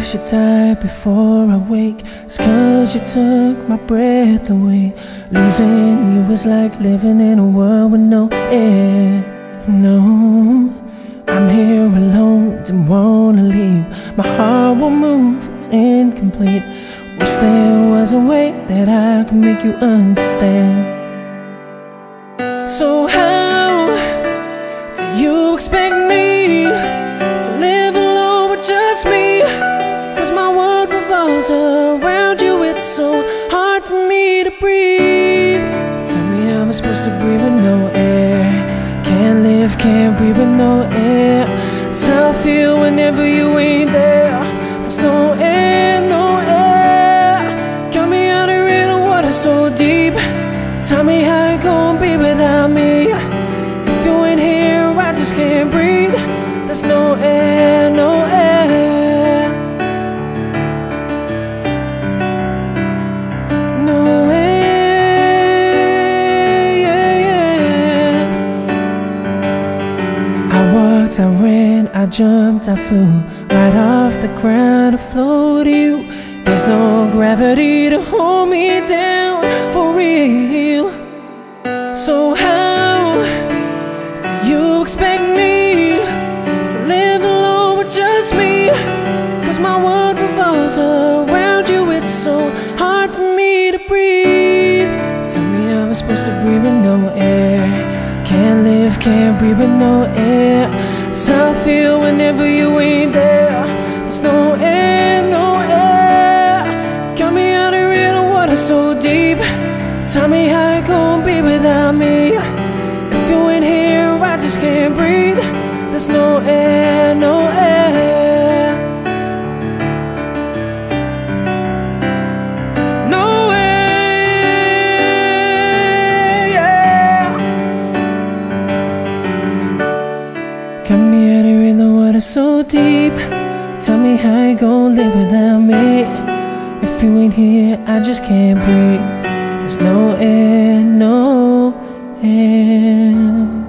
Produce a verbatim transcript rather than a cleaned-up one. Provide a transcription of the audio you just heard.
wish you died before I wake. It's 'cause you took my breath away. Losing you is like living in a world with no air. No, I'm here alone, don't wanna leave. My heart won't move, it's incomplete. Wish there was a way that I could make you understand. So how do you expect me to live alone with just me? 'Cause my world revolves around you, it's so hard for me to breathe. Tell me how I'm supposed to breathe with no air. Can't live, can't breathe with no air. That's how I feel whenever you ain't there. There's no air, no air. Got me out here in the water so deep. Tell me how you gon' be without me. If you ain't here, I just can't breathe. There's no air, no air. No air, yeah, yeah. I walked, I ran, I jumped, I flew right off the ground to flow to you. There's no gravity to hold me down for real. So how do you expect me to live alone with just me? 'Cause my world revolves around you, it's so hard for me to breathe. Tell me how I'm supposed to breathe with no air. Can't live, can't breathe with no air. That's how I feel whenever you ain't there. There's no air, no air. Got me out here in the water so deep. Tell me how you gon' be without me. If you ain't here, I just can't breathe. There's no air, no air. No air, yeah. Got me out here in the water so deep. Tell me how you gon' live without me. If you ain't here, I just can't breathe. There's no air, no air.